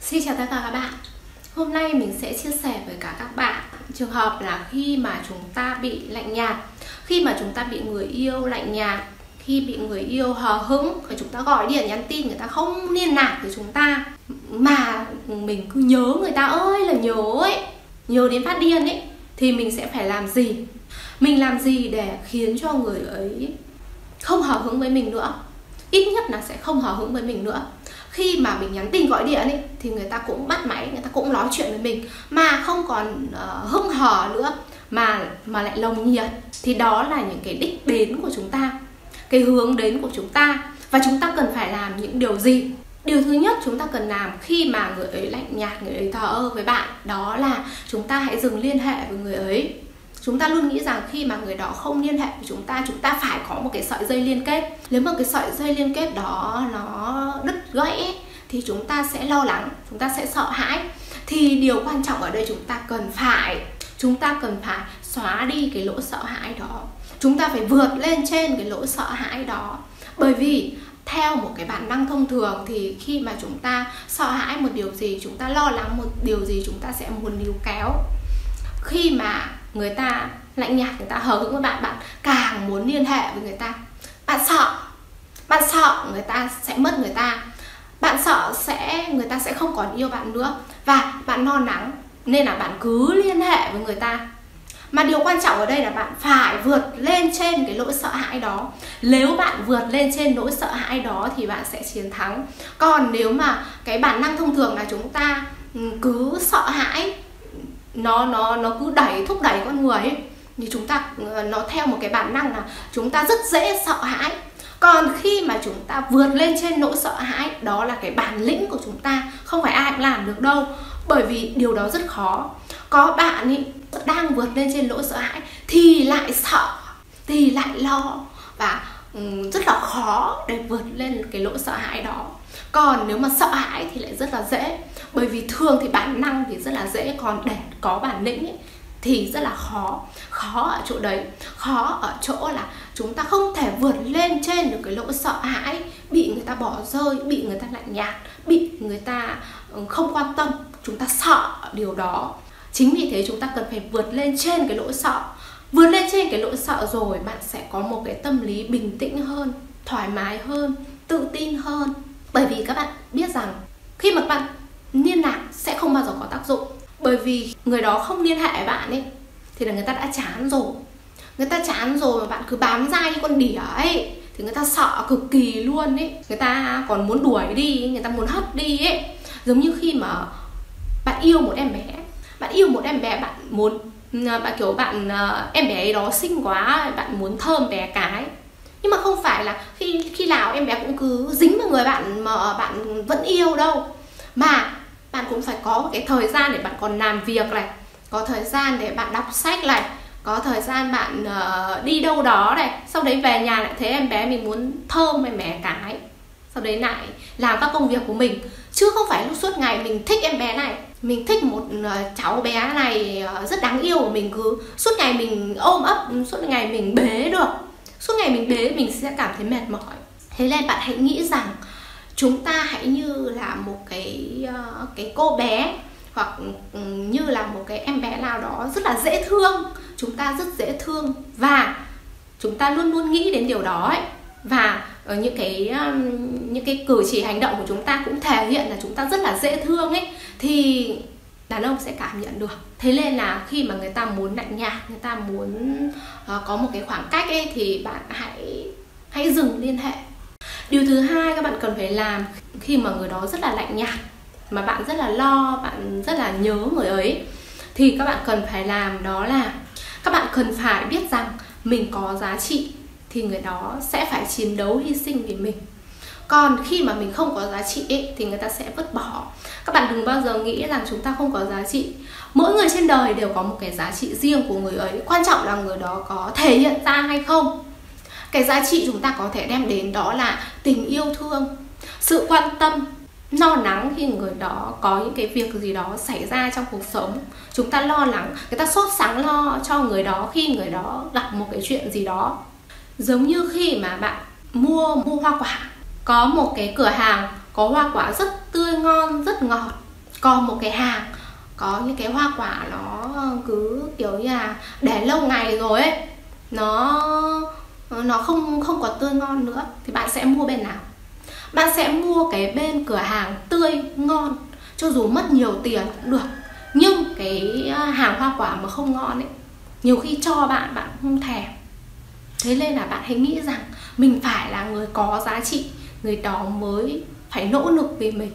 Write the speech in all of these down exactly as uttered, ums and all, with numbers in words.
Xin chào tất cả các bạn. Hôm nay mình sẽ chia sẻ với cả các bạn trường hợp là khi mà chúng ta bị lạnh nhạt, khi mà chúng ta bị người yêu lạnh nhạt, khi bị người yêu hờ hững, và chúng ta gọi điện nhắn tin người ta không liên lạc với chúng ta, mà mình cứ nhớ người ta ơi là nhớ ấy, nhớ đến phát điên ấy, thì mình sẽ phải làm gì? Mình làm gì để khiến cho người ấy không hờ hững với mình nữa? Ít nhất là sẽ không hờ hững với mình nữa. Khi mà mình nhắn tin gọi điện ấy, thì người ta cũng bắt máy, người ta cũng nói chuyện với mình, mà không còn uh, hững hờ nữa, mà mà lại nồng nhiệt. Thì đó là những cái đích đến của chúng ta, cái hướng đến của chúng ta. Và chúng ta cần phải làm những điều gì? Điều thứ nhất chúng ta cần làm khi mà người ấy lạnh nhạt, người ấy thờ ơ với bạn, đó là chúng ta hãy dừng liên hệ với người ấy. Chúng ta luôn nghĩ rằng khi mà người đó không liên hệ với chúng ta, chúng ta phải có một cái sợi dây liên kết. Nếu mà cái sợi dây liên kết đó nó đứt gãy thì chúng ta sẽ lo lắng, chúng ta sẽ sợ hãi. Thì điều quan trọng ở đây chúng ta cần phải Chúng ta cần phải xóa đi cái nỗi sợ hãi đó. Chúng ta phải vượt lên trên cái nỗi sợ hãi đó. Bởi vì theo một cái bản năng thông thường thì khi mà chúng ta sợ hãi một điều gì, chúng ta lo lắng một điều gì, chúng ta sẽ muốn níu kéo. Khi mà người ta lạnh nhạt, người ta hờ hững với bạn, bạn càng muốn liên hệ với người ta. Bạn sợ, bạn sợ người ta sẽ mất người ta, bạn sợ sẽ người ta sẽ không còn yêu bạn nữa, và bạn lo lắng nên là bạn cứ liên hệ với người ta. Mà điều quan trọng ở đây là bạn phải vượt lên trên cái nỗi sợ hãi đó. Nếu bạn vượt lên trên nỗi sợ hãi đó thì bạn sẽ chiến thắng. Còn nếu mà cái bản năng thông thường là chúng ta cứ sợ hãi, nó nó nó cứ đẩy thúc đẩy con người ấy, thì chúng ta nó theo một cái bản năng là chúng ta rất dễ sợ hãi. Còn khi mà chúng ta vượt lên trên nỗi sợ hãi, đó là cái bản lĩnh của chúng ta, không phải ai cũng làm được đâu, bởi vì điều đó rất khó. Có bạn ấy đang vượt lên trên nỗi sợ hãi thì lại sợ, thì lại lo, và um, rất là khó để vượt lên cái nỗi sợ hãi đó. Còn nếu mà sợ hãi thì lại rất là dễ, bởi vì thường thì bản năng thì rất là dễ, còn để có bản lĩnh ấy, thì rất là khó. Khó ở chỗ đấy, khó ở chỗ là chúng ta không thể vượt lên trên được cái nỗi sợ hãi, bị người ta bỏ rơi, bị người ta lạnh nhạt, bị người ta không quan tâm. Chúng ta sợ điều đó. Chính vì thế chúng ta cần phải vượt lên trên cái nỗi sợ. Vượt lên trên cái nỗi sợ rồi, bạn sẽ có một cái tâm lý bình tĩnh hơn, thoải mái hơn, tự tin hơn. Bởi vì các bạn biết rằng khi mà bạn liên lạc sẽ không bao giờ có tác dụng. Bởi vì người đó không liên hệ với bạn ấy thì là người ta đã chán rồi. Người ta chán rồi mà bạn cứ bám dai như con đỉa ấy thì người ta sợ cực kỳ luôn ấy. Người ta còn muốn đuổi đi, người ta muốn hất đi ấy. Giống như khi mà bạn yêu một em bé, Bạn yêu một em bé, bạn muốn bạn kiểu bạn em bé ấy đó xinh quá, bạn muốn thơm bé cái. Nhưng mà không phải là khi khi nào em bé cũng cứ dính vào người bạn mà bạn vẫn yêu đâu. Mà bạn cũng phải có một cái thời gian để bạn còn làm việc này, có thời gian để bạn đọc sách này, có thời gian bạn uh, đi đâu đó này. Sau đấy về nhà lại thấy em bé mình muốn thơm em bé cái, sau đấy lại làm các công việc của mình. Chứ không phải lúc suốt ngày mình thích em bé này, mình thích một uh, cháu bé này uh, rất đáng yêu của mình, cứ suốt ngày mình ôm ấp, suốt ngày mình bế được. Suốt ngày mình bế mình sẽ cảm thấy mệt mỏi. Thế nên bạn hãy nghĩ rằng chúng ta hãy như là một cái uh, cái cô bé, hoặc um, như là một cái em bé nào đó rất là dễ thương. Chúng ta rất dễ thương, và chúng ta luôn luôn nghĩ đến điều đó ấy. Và ở những cái um, những cái cử chỉ hành động của chúng ta cũng thể hiện là chúng ta rất là dễ thương ấy, thì đàn ông sẽ cảm nhận được. Thế nên là khi mà người ta muốn lạnh nhạt, người ta muốn uh, có một cái khoảng cách ấy, thì bạn hãy hãy dừng liên hệ. Điều thứ hai các bạn cần phải làm khi mà người đó rất là lạnh nhạt, mà bạn rất là lo, bạn rất là nhớ người ấy, thì các bạn cần phải làm đó là các bạn cần phải biết rằng mình có giá trị thì người đó sẽ phải chiến đấu hy sinh vì mình. Còn khi mà mình không có giá trị ấy, thì người ta sẽ vứt bỏ. Các bạn đừng bao giờ nghĩ rằng chúng ta không có giá trị. Mỗi người trên đời đều có một cái giá trị riêng của người ấy. Quan trọng là người đó có thể hiện ra hay không. Cái giá trị chúng ta có thể đem đến đó là tình yêu thương, sự quan tâm, lo lắng khi người đó có những cái việc gì đó xảy ra trong cuộc sống. Chúng ta lo lắng, người ta sốt sắng lo cho người đó khi người đó gặp một cái chuyện gì đó. Giống như khi mà bạn mua mua hoa quả, có một cái cửa hàng có hoa quả rất tươi ngon, rất ngọt, Còn một cái hàng có những cái hoa quả nó cứ kiểu như là để lâu ngày rồi ấy, nó nó không không còn tươi ngon nữa, thì bạn sẽ mua bên nào? Bạn sẽ mua cái bên cửa hàng tươi ngon, cho dù mất nhiều tiền cũng được. Nhưng cái hàng hoa quả mà không ngon ấy, nhiều khi cho bạn, bạn không thèm. Thế nên là bạn hãy nghĩ rằng mình phải là người có giá trị, người đó mới phải nỗ lực vì mình.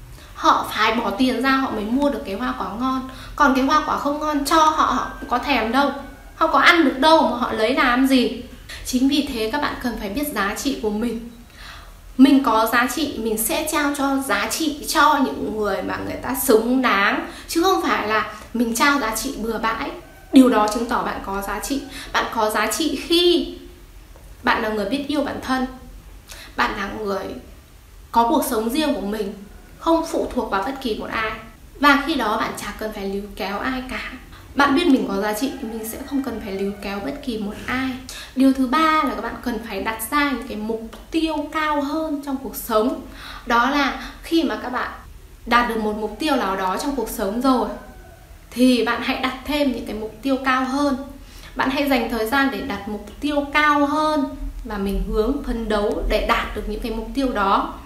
Họ phải bỏ tiền ra họ mới mua được cái hoa quả ngon. Còn cái hoa quả không ngon cho họ, họ có thèm đâu, họ có ăn được đâu mà họ lấy làm gì. Chính vì thế các bạn cần phải biết giá trị của mình. Mình có giá trị, mình sẽ trao cho giá trị cho những người mà người ta xứng đáng, chứ không phải là mình trao giá trị bừa bãi. Điều đó chứng tỏ bạn có giá trị. Bạn có giá trị khi bạn là người biết yêu bản thân, bạn là người có cuộc sống riêng của mình, không phụ thuộc vào bất kỳ một ai. Và khi đó bạn chả cần phải líu kéo ai cả. Bạn biết mình có giá trị thì mình sẽ không cần phải líu kéo bất kỳ một ai. Điều thứ ba là các bạn cần phải đặt ra những cái mục tiêu cao hơn trong cuộc sống. Đó là khi mà các bạn đạt được một mục tiêu nào đó trong cuộc sống rồi, thì bạn hãy đặt thêm những cái mục tiêu cao hơn. Bạn hãy dành thời gian để đặt mục tiêu cao hơn, và mình hướng phấn đấu để đạt được những cái mục tiêu đó.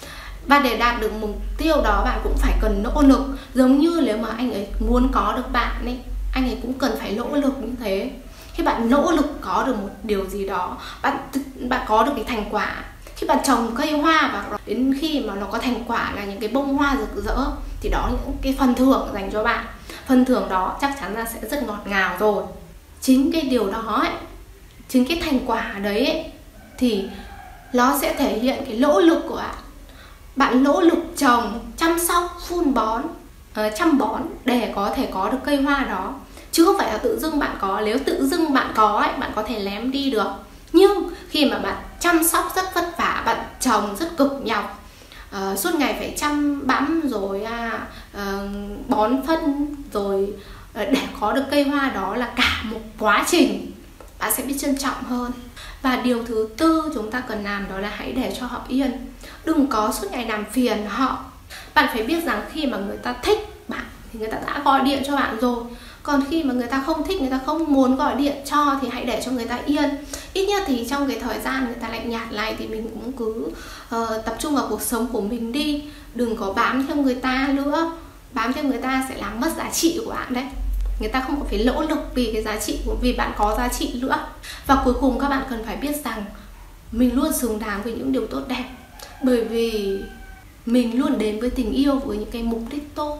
Và để đạt được mục tiêu đó bạn cũng phải cần nỗ lực. Giống như nếu mà anh ấy muốn có được bạn ấy, anh ấy cũng cần phải nỗ lực như thế. Khi bạn nỗ lực có được một điều gì đó, bạn bạn có được cái thành quả. Khi bạn trồng cây hoa và đến khi mà nó có thành quả là những cái bông hoa rực rỡ, thì đó là những cái phần thưởng dành cho bạn. Phần thưởng đó chắc chắn là sẽ rất ngọt ngào rồi. Chính cái điều đó ấy, chính cái thành quả đấy ấy, thì nó sẽ thể hiện cái nỗ lực của bạn. Bạn nỗ lực trồng, chăm sóc, phun bón, uh, chăm bón để có thể có được cây hoa đó. Chứ không phải là tự dưng bạn có. Nếu tự dưng bạn có ấy, bạn có thể lém đi được. Nhưng khi mà bạn chăm sóc rất vất vả, bạn trồng rất cực nhọc, uh, suốt ngày phải chăm bẵm rồi à, uh, bón phân rồi uh, để có được cây hoa đó là cả một quá trình. Bạn sẽ biết trân trọng hơn. Và điều thứ tư chúng ta cần làm đó là hãy để cho họ yên. Đừng có suốt ngày làm phiền họ. Bạn phải biết rằng khi mà người ta thích bạn thì người ta đã gọi điện cho bạn rồi. Còn khi mà người ta không thích, người ta không muốn gọi điện cho, thì hãy để cho người ta yên. Ít nhất thì trong cái thời gian người ta lạnh nhạt này thì mình cũng cứ uh, tập trung vào cuộc sống của mình đi. Đừng có bám theo người ta nữa. Bám theo người ta sẽ làm mất giá trị của bạn đấy. Người ta không có phải nỗ lực vì cái giá trị của, vì bạn có giá trị nữa. Và cuối cùng các bạn cần phải biết rằng mình luôn xứng đáng với những điều tốt đẹp. Bởi vì mình luôn đến với tình yêu với những cái mục đích tốt.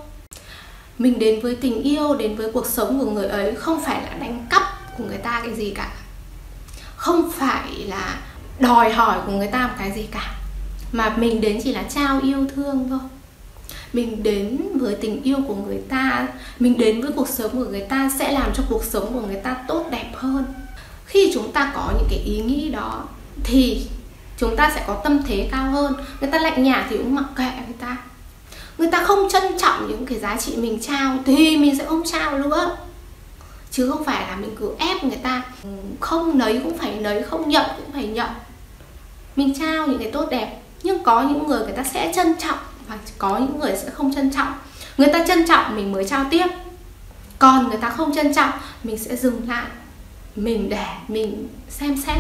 Mình đến với tình yêu, đến với cuộc sống của người ấy không phải là đánh cắp của người ta cái gì cả, không phải là đòi hỏi của người ta một cái gì cả, mà mình đến chỉ là trao yêu thương thôi. Mình đến với tình yêu của người ta, mình đến với cuộc sống của người ta sẽ làm cho cuộc sống của người ta tốt đẹp hơn. Khi chúng ta có những cái ý nghĩ đó thì chúng ta sẽ có tâm thế cao hơn. Người ta lạnh nhạt thì cũng mặc kệ người ta. Người ta không trân trọng những cái giá trị mình trao thì mình sẽ không trao nữa. Chứ không phải là mình cứ ép người ta, không nấy cũng phải nấy, không nhận cũng phải nhận. Mình trao những cái tốt đẹp, nhưng có những người người ta sẽ trân trọng và có những người sẽ không trân trọng. Người ta trân trọng mình mới trao tiếp, còn người ta không trân trọng mình sẽ dừng lại. Mình để mình xem xét,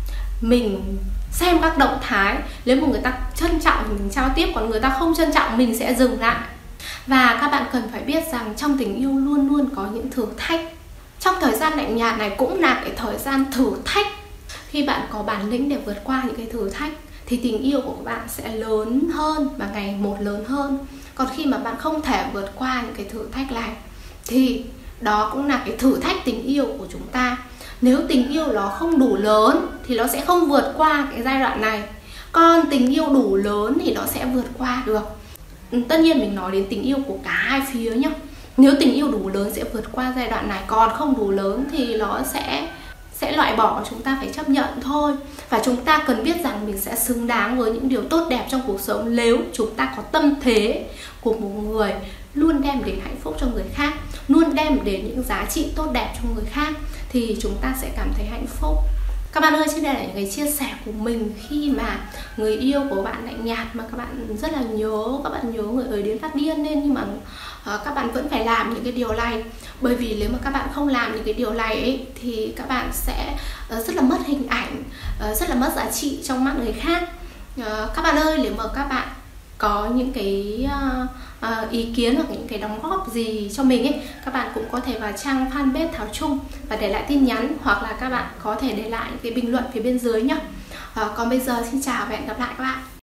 mình xem các động thái. Nếu mà người ta trân trọng thì mình trao tiếp, còn người ta không trân trọng mình sẽ dừng lại. Và các bạn cần phải biết rằng trong tình yêu luôn luôn có những thử thách. Trong thời gian lạnh nhạt này cũng là cái thời gian thử thách. Khi bạn có bản lĩnh để vượt qua những cái thử thách thì tình yêu của bạn sẽ lớn hơn và ngày một lớn hơn. Còn khi mà bạn không thể vượt qua những cái thử thách này thì đó cũng là cái thử thách tình yêu của chúng ta. Nếu tình yêu nó không đủ lớn thì nó sẽ không vượt qua cái giai đoạn này. Còn tình yêu đủ lớn thì nó sẽ vượt qua được. Tất nhiên mình nói đến tình yêu của cả hai phía nhá. Nếu tình yêu đủ lớn sẽ vượt qua giai đoạn này, còn không đủ lớn thì nó sẽ sẽ loại bỏ, chúng ta phải chấp nhận thôi. Và chúng ta cần biết rằng mình sẽ xứng đáng với những điều tốt đẹp trong cuộc sống nếu chúng ta có tâm thế của một người luôn đem đến hạnh phúc cho người khác, luôn đem đến những giá trị tốt đẹp cho người khác, thì chúng ta sẽ cảm thấy hạnh phúc. Các bạn ơi, trên đây là những cái chia sẻ của mình khi mà người yêu của bạn lạnh nhạt mà các bạn rất là nhớ, các bạn nhớ người ấy đến phát điên lên, nhưng mà uh, các bạn vẫn phải làm những cái điều này. Bởi vì nếu mà các bạn không làm những cái điều này ấy, thì các bạn sẽ uh, rất là mất hình ảnh, uh, rất là mất giá trị trong mắt người khác. Uh, các bạn ơi, nếu mà các bạn có những cái uh, uh, ý kiến hoặc những cái đóng góp gì cho mình ấy, các bạn cũng có thể vào trang fanpage Thảo Chung và để lại tin nhắn, hoặc là các bạn có thể để lại những cái bình luận phía bên dưới nhé. Uh, còn bây giờ xin chào và hẹn gặp lại các bạn.